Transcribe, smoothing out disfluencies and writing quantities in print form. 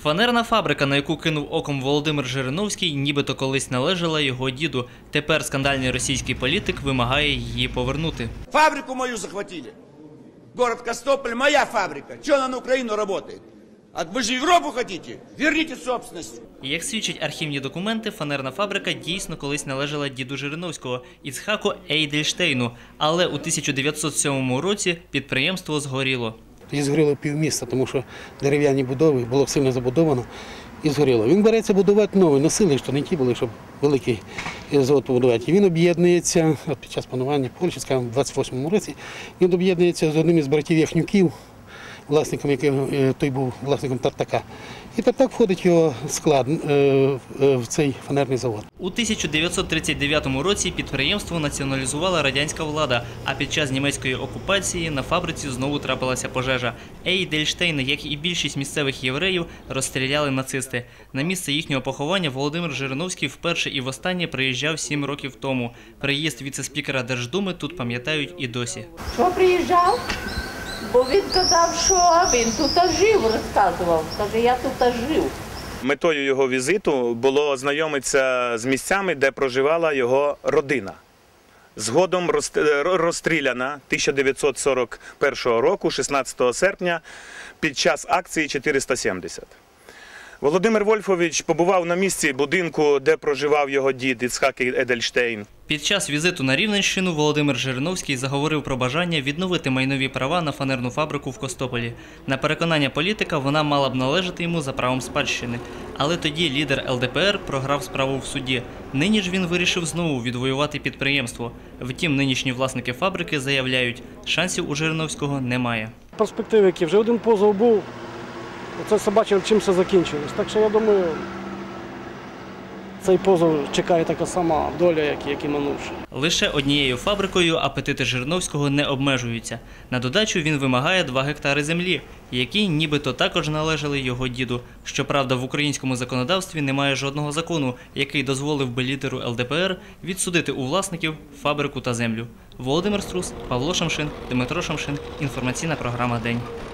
Фанерна фабрика, на яку кинув оком Володимир Жириновський, нібито колись належала його діду. Тепер скандальний російський політик вимагає її повернути. Фабрику мою захватили. Город Костополь – моя фабрика. Чего она на Украину работает? Вы же Европу хотите? Верните собственность. Як свідчать архівні документи, фанерна фабрика дійсно колись належала діду Жириновського – Іцхаку Ейдельштейну. Але у 1907 році підприємство згоріло. І згоріло півміста, тому що дерев'яні будови, було сильно забудовано і згоріло. Він береться будувати нові, носили, що не ті були, щоб великий завод побудувати. І він об'єднується, під час панування Польщі, скажімо, в 28-му році, він об'єднується з одним із братів Яхнюків, власником, який той був власником Тартака. І Тартак входить в його склад, в цей фанерний завод. У 1939 році підприємство націоналізувала радянська влада, а під час німецької окупації на фабриці знову трапилася пожежа. Ейдельштейна, як і більшість місцевих євреїв, розстріляли нацисти. На місце їхнього поховання Володимир Жириновський вперше і востаннє приїжджав 7 років тому. Приїзд віце-спікера Держдуми тут пам'ятають і досі. Що приїжджав? Бо він казав, що він тут жив, розказував. Каже, я тут жив. Метою його візиту було ознайомитися з місцями, де проживала його родина. Згодом розстріляна 1941 року, 16 серпня, під час акції 470. Володимир Вольфович побував на місці будинку, де проживав його дід Іцхак Ейдельштейн. Під час візиту на Рівненщину Володимир Жириновський заговорив про бажання відновити майнові права на фанерну фабрику в Костополі. На переконання політика, вона мала б належати йому за правом спадщини. Але тоді лідер ЛДПР програв справу в суді. Нині ж він вирішив знову відвоювати підприємство. Втім, нинішні власники фабрики заявляють, шансів у Жириновського немає. Перспективи, які вже один позов був, це все бачив, чим все закінчилось. Так що я думаю, цей позов чекає така сама доля, як і минувши. Лише однією фабрикою апетити Жириновського не обмежуються. На додачу він вимагає 2 гектари землі, які нібито також належали його діду. Щоправда, в українському законодавстві немає жодного закону, який дозволив би лідеру ЛДПР відсудити у власників фабрику та землю. Володимир Струс, Павло Шамшин, Дмитро Шамшин. Інформаційна програма «День».